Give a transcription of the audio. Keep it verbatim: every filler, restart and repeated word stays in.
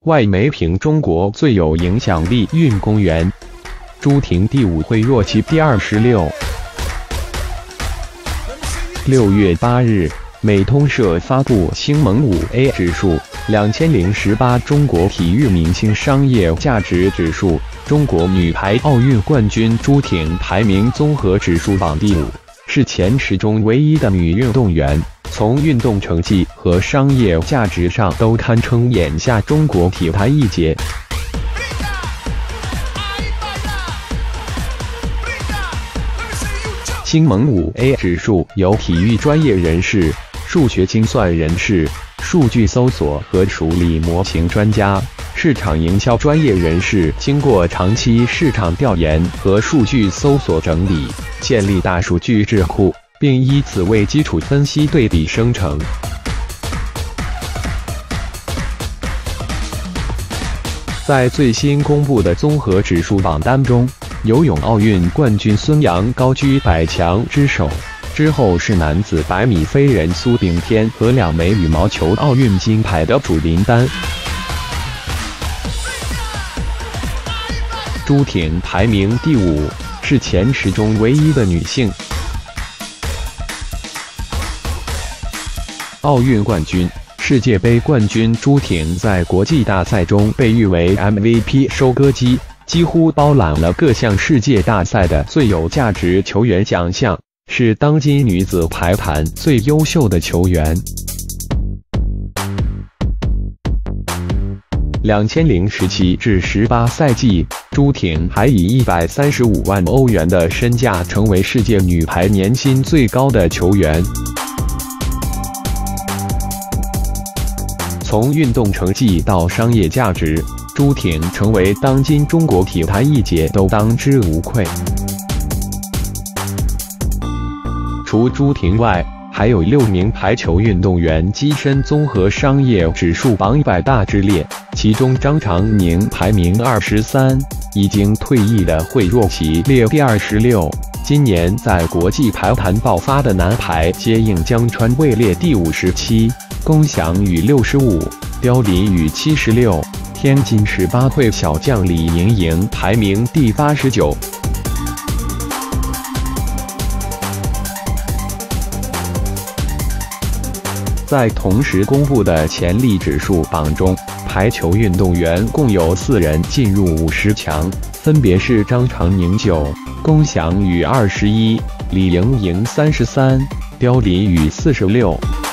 外媒评中国最有影响力运动员。朱婷第五会若期第二十六。六月八日，美通社发布星盟五 A 指数两千零十八中国体育明星商业价值指数，中国女排奥运冠军朱婷排名综合指数榜第五，是前十中唯一的女运动员。从运动成绩和商业价值上都堪称眼下中国体坛一姐。星盟五 A 指数由体育专业人士、数学精算人士、数据搜索和处理模型专家、市场营销专业人士经过长期市场调研和数据搜索整理，建立大数据智库，并以此为基础分析对比生成。在最新公布的综合指数榜单中，游泳奥运冠军孙杨高居百强之首，之后是男子百米飞人苏炳添和两枚羽毛球奥运金牌的祝林丹。朱婷排名第五，是前十中唯一的女性。奥运冠军、世界杯冠军朱婷在国际大赛中被誉为 M V P 收割机，几乎包揽了各项世界大赛的最有价值球员奖项，是当今女子排坛最优秀的球员。两千零十七至十八赛季，朱婷还以一百三十五万欧元的身价成为世界女排年薪最高的球员。从运动成绩到商业价值，朱婷成为当今中国体坛一姐都当之无愧。除朱婷外，还有六名排球运动员跻身综合商业指数榜百大之列，其中张常宁排名二十三，已经退役的惠若琪列第二十六。今年在国际排坛爆发的男排接应江川位列第五十七，龚翔宇六十五，刁琳宇七十六，天津十八会小将李盈莹排名第八十九。在同时公布的潜力指数榜中，排球运动员共有四人进入五十强，分别是张常宁九、龚翔宇二十一、李盈莹三十三、刁琳宇四十六。